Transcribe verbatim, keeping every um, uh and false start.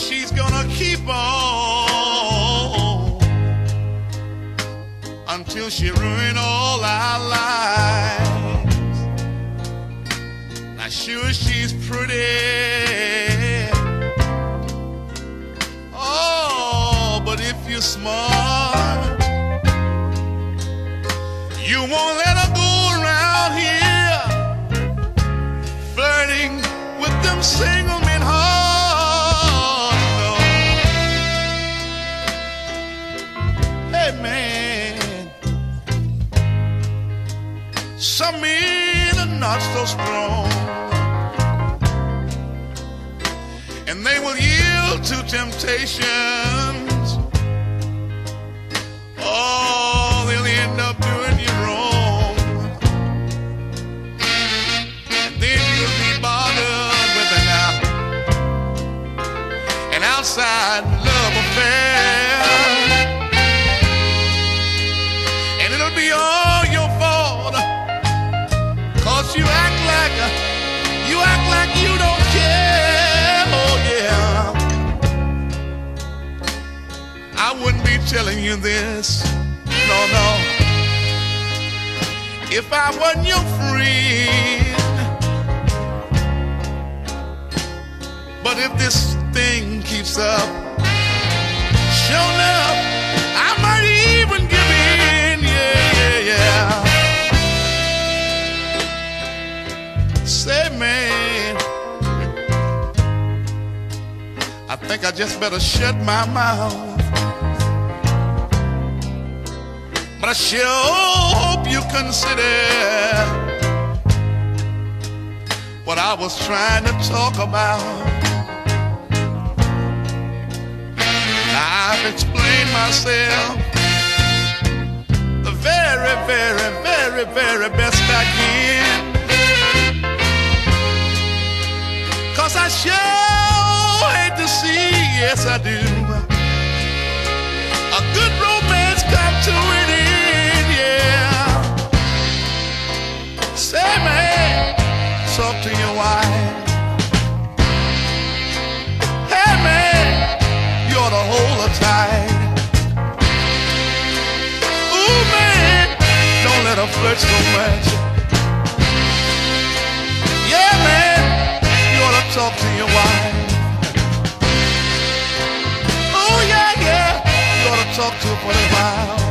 she's gonna keep on until she ruin all our lives. Now sure she's pretty, oh, but if you're smart, you won't let her go around here flirting with them single men hearts. No. Hey man, some men are not so strong, and they will yield to temptations. Oh, they'll end up doing you wrong, and then you'll be bothered with an out, an outside love affair, and it'll be all your fault, 'cause you act like you act like you don't care. Oh yeah, I wouldn't be telling you this, no, no, if I wasn't your friend. But if this thing keeps up, sure enough, I might even give in, yeah, yeah, yeah. Say, man, I think I just better shut my mouth. But I sure hope you consider what I was trying to talk about. I've explained myself the very, very, very, very best I can, 'cause I sure hate to see, yes I do, a good romance come to an end, yeah. Say, man, talk to your wife. Hey, man, you ought to hold her tight. Ooh, man, don't let her flirt so much. Yeah, man, you ought to talk to your wife. Oh, yeah, yeah, you ought to talk to her for a while.